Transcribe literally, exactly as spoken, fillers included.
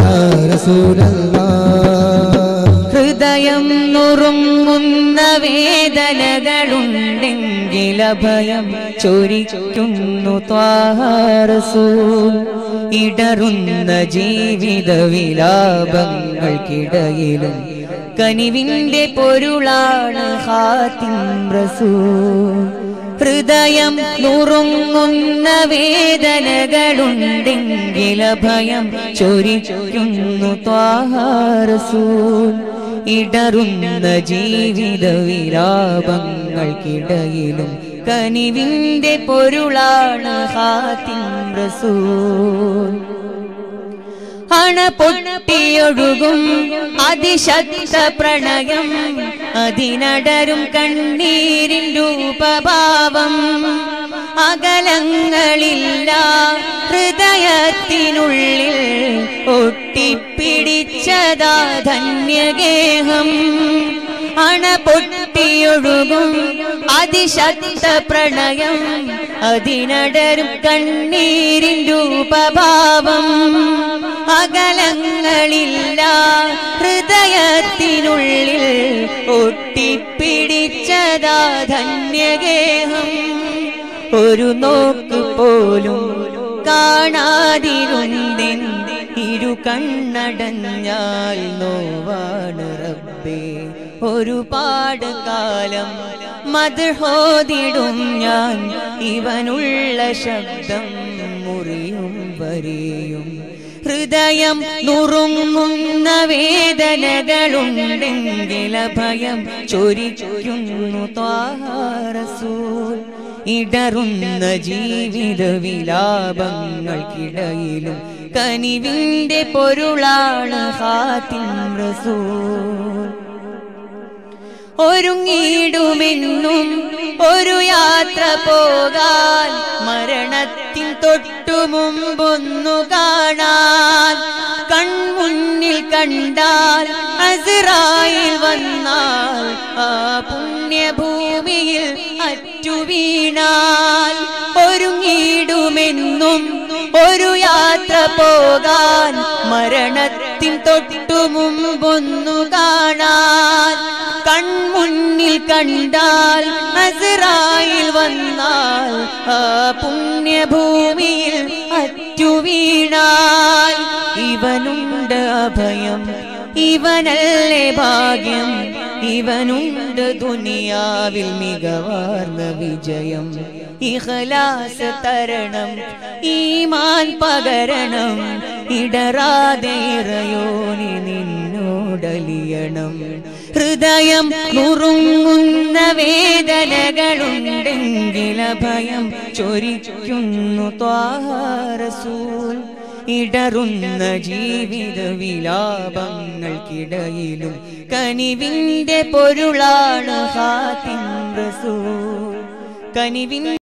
യാ റസൂലല്ലാഹ് ഹൃദയം നുറുങ്ങുന്ന വേദനകളുണ്ടെങ്കിൽ അഭയം ചൊരിക്കുന്നു ത്വാഹ റസൂൽ ഇടറുന്ന ജീവിത വിലാപങ്ങൾക്കിടയിലും കനിവിന്റെ പൊരുളാണ് ഖാതിം റസൂൽ ഹൃദയം നുറുങ്ങുന്ന വേദനകളുണ്ടെങ്കിൽ അഭയം ചൊരിക്കുന്നു ത്വാഹ റസൂൽ ഇടറുന്ന ജീവിത വിലാപങ്ങൾക്കിടയിലും കനിവിന്റെ പൊരുളാണ് ഖാതിം റസൂൽ അണ പൊട്ടിയൊഴുകും അതിശക്ത പ്രണയം അതിനടരും കണ്ണീരിൻ രൂപഭാവം അകലങ്ങളില്ല ഹൃദയത്തിനുള്ളിൽ ഒട്ടിപ്പിടിച്ചതാ ധന്യഗേഹം അണ പൊട്ടിയൊഴുകും അതിശക്ത പ്രണയം അതിനടരും കണ്ണീരിൻ രൂപഭാവം അകലങ്ങളില്ല ഹൃദയത്തിനുള്ളിൽ ഒട്ടിപ്പിടിച്ചതാ ധന്യഗേഹം ഒരു നോക്ക് പോലും കാണാതിരുന്നെൻ ഇരു കണ്ണടഞ്ഞാൽ നോവാണ് റബ്ബേ ഒരുപാട് കാലം മദ്ഹോദിടും ഞാൻ ഇവനുള്ള ശബ്ദം മുറിയും വരെയും ഹൃദയം നുറുങ്ങുന്ന വേദനകളുണ്ടെങ്കിൽ അഭയം ചൊരിക്കുന്നു ത്വാഹ റസൂൽ ഇടറുന്ന ജീവിത വിലാപങ്ങൾക്കിടയിലും കനിവിന്റെ പൊരുളാണ് ഖാതിം റസൂൽ ഒരുങ്ങിടുമെന്നും ഒരു യാത്ര പോകാൻ മരണത്തിൻ തൊട്ടു മുമ്പൊന്നു കാണാൻ കൺമുന്നിൽ കണ്ടാൽ അസ്റായിൽ വന്നാൽ ആ പുണ്യഭൂമിയിൽ അറ്റുവീണാൽ ഒരുങ്ങിടുമെന്നും ഒരു യാത്ര പോകാൻ മരണത്തിൻ തൊട്ടു മുമ്പൊന്നു കാണാൻ കൺമുന്നിൽ കണ്ടാൽ അസ്റായിൽ വന്നാൽ ആ പുണ്യഭൂമിയിൽ അറ്റുവീണാൽ ഇവനുണ്ട് അഭയം ഇവനല്ലേ ഭാഗ്യം ഇവനുണ്ട് ദുനിയാവിൽ മികവാർന്ന വിജയം ഇഖ്ലാസ് തരണം ഈമാൻ പകരണം ഇടറാതെ ഇറയോനി നിന്നോടലിയണം ഹൃദയം നുറുങ്ങുന്ന വേദനകളുണ്ടെങ്കിൽ അഭയം ചൊരിക്കുന്നു ത്വാഹ റസൂൽ ഇടറുന്ന ജീവിത വിലാപങ്ങൾക്കിടയിലും കനിവിന്റെ പൊരുളാണ് ഖാതിം റസൂൽ കനിവിൻ